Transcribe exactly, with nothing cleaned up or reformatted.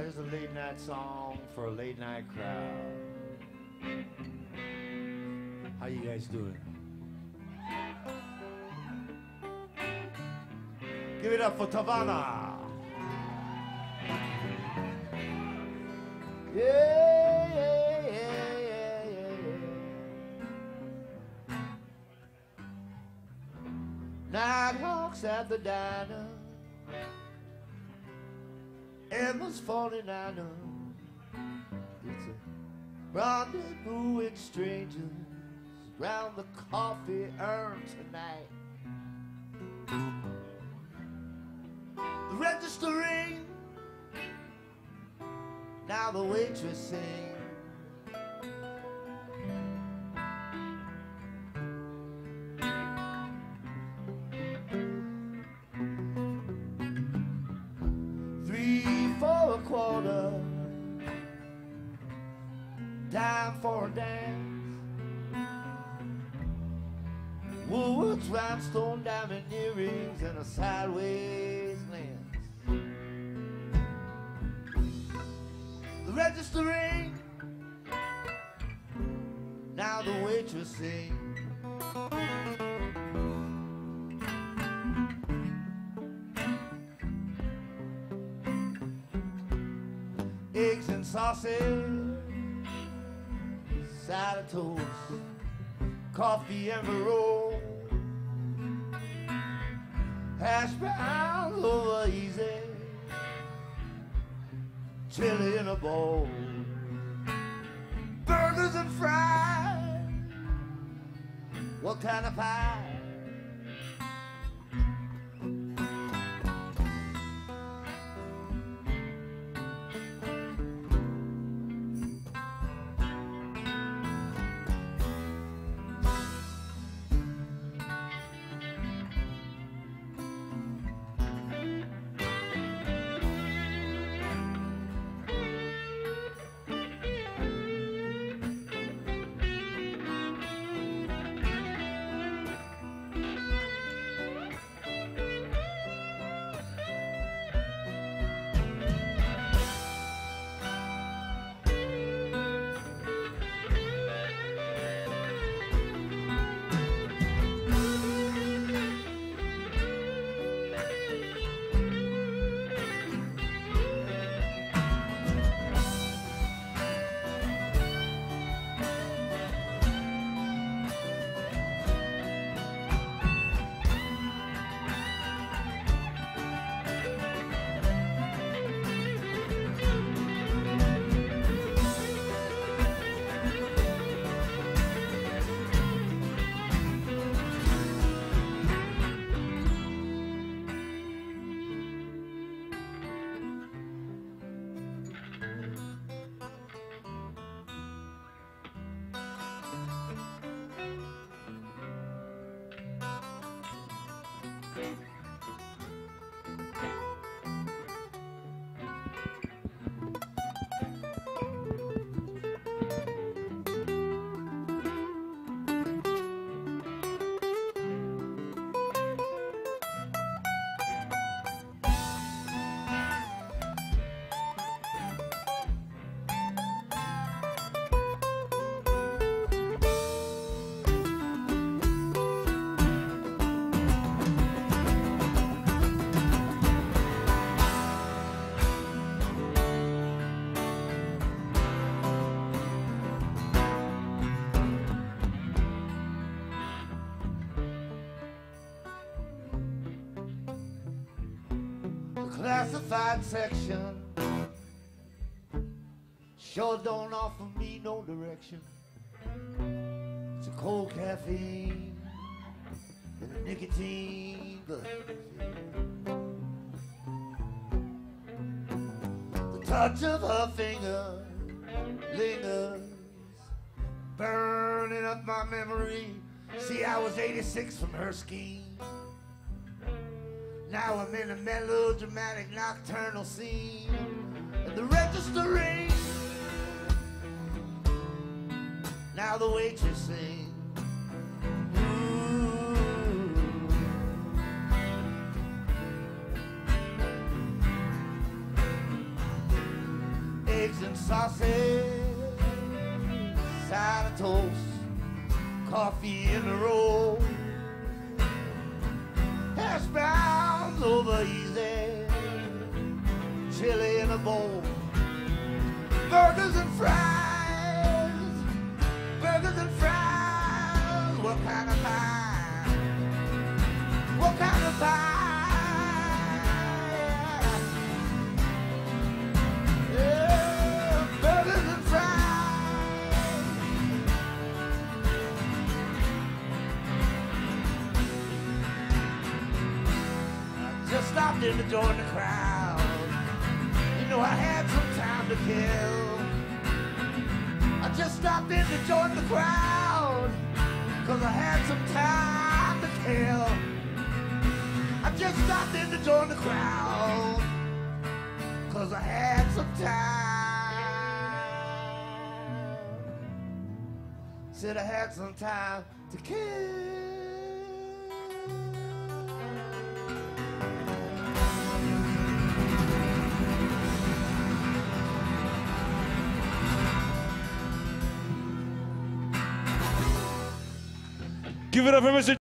Here's a late night song for a late night crowd. How you guys doing? Give it up for Tavana. Yeah, yeah, yeah, yeah, yeah, yeah. Nighthawks at the diner. Emma's forty-niner. It's a rendezvous with strangers round the coffee urn tonight. The register ring. Now the waitress sings. For a quarter, dime for a dance. Woolworth's rhinestone diamond earrings and a sideways glance. The register ring. Now the waitress sings. Eggs and sausage, side of toast, coffee and roll, hash browns over easy, chili in a bowl, burgers and fries. What kind of pie? Classified section sure don't offer me no direction. It's a cold caffeine and a nicotine buzz. The touch of her finger lingers, burning up my memory. See, I was eighty-six from her scheme. Now I'm in a melodramatic nocturnal scene, and the register rings. Now the waitress sings. and sausage, side of toast, coffee in the road, hash browns over easy, chili in a bowl, burgers and fries, burgers and fries. What kind of pie? What kind of pie? Yeah, burgers and fries. I just stopped in to join the crowd. You know, I had some time to kill. I just stopped in to join the crowd, cause I had some time to kill. I just stopped in to join the crowd, cause I had some time. Said I had some time to kill. Give it up for Mister